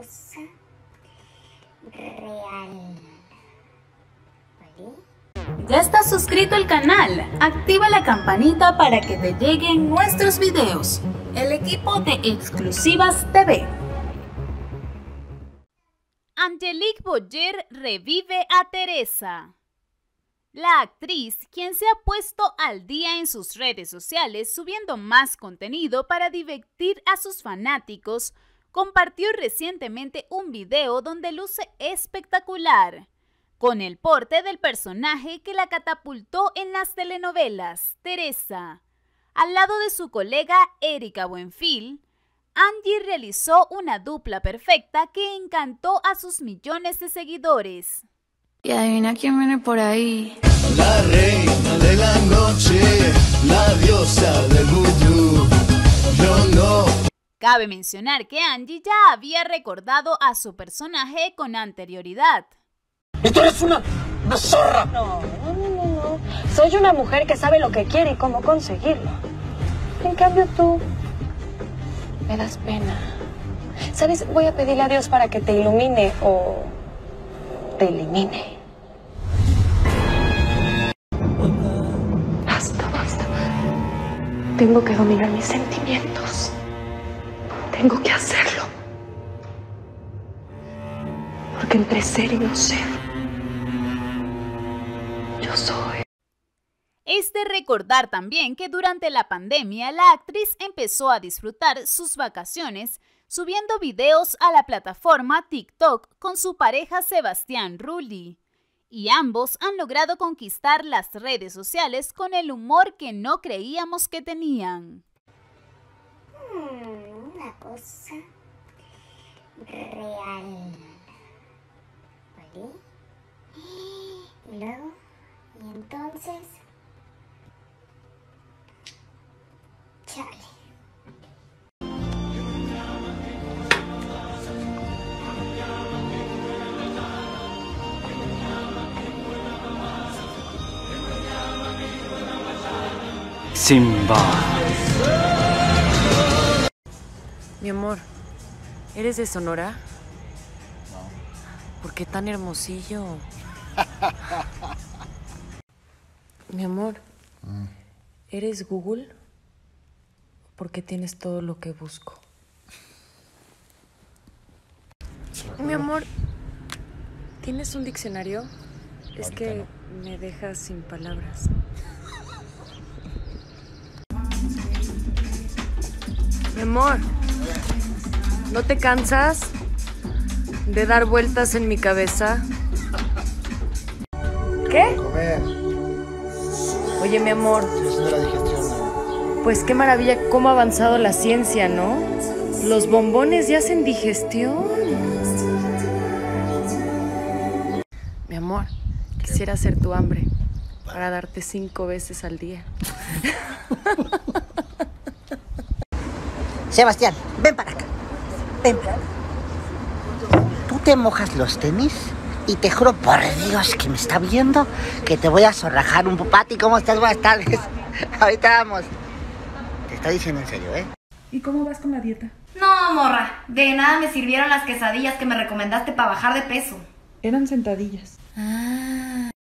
cosa real. ¿Vale? ¿Ya estás suscrito al canal? Activa la campanita para que te lleguen nuestros videos. El equipo de Exclusivas TV. Angelique Boyer revive a Teresa. La actriz, quien se ha puesto al día en sus redes sociales subiendo más contenido para divertir a sus fanáticos, compartió recientemente un video donde luce espectacular, con el porte del personaje que la catapultó en las telenovelas, Teresa. Al lado de su colega Erika Buenfil, Angie realizó una dupla perfecta que encantó a sus millones de seguidores. Y adivina quién viene por ahí. La reina de la noche, la diosa del vudú. Yo no. Cabe mencionar que Angie ya había recordado a su personaje con anterioridad. ¡Y tú eres una zorra! No. Soy una mujer que sabe lo que quiere y cómo conseguirlo. En cambio tú, me das pena. ¿Sabes? Voy a pedirle a Dios para que te ilumine o te elimine. Basta. Tengo que dominar mis sentimientos. Tengo que hacerlo. Porque entre ser y no ser, yo soy. Es de recordar también que durante la pandemia la actriz empezó a disfrutar sus vacaciones subiendo videos a la plataforma TikTok con su pareja Sebastián Rulli. Y ambos han logrado conquistar las redes sociales con el humor que no creíamos que tenían. Una cosa real. ¿Vale? Y luego, y entonces, chale. Simba. Mi amor, ¿eres de Sonora? ¿Por qué tan hermosillo? Mi amor, ¿eres Google? ¿Por qué tienes todo lo que busco? Mi amor, ¿tienes un diccionario? Es que me dejas sin palabras. Mi amor, ¿no te cansas de dar vueltas en mi cabeza? ¿Qué? Comer. Oye, mi amor, Estoy haciendo la digestión. pues qué maravilla cómo ha avanzado la ciencia, ¿no? Los bombones ya hacen digestión. Mi amor, quisiera ser tu hambre para darte 5 veces al día. Sebastián, ven para acá. Ven para acá. Tú te mojas los tenis y te juro por Dios que me está viendo que te voy a zorrajar un Pati, ¿cómo estás? Buenas tardes. Ahorita vamos. Te estoy diciendo en serio, ¿eh? ¿Y cómo vas con la dieta? No, morra. De nada me sirvieron las quesadillas que me recomendaste para bajar de peso. Eran sentadillas.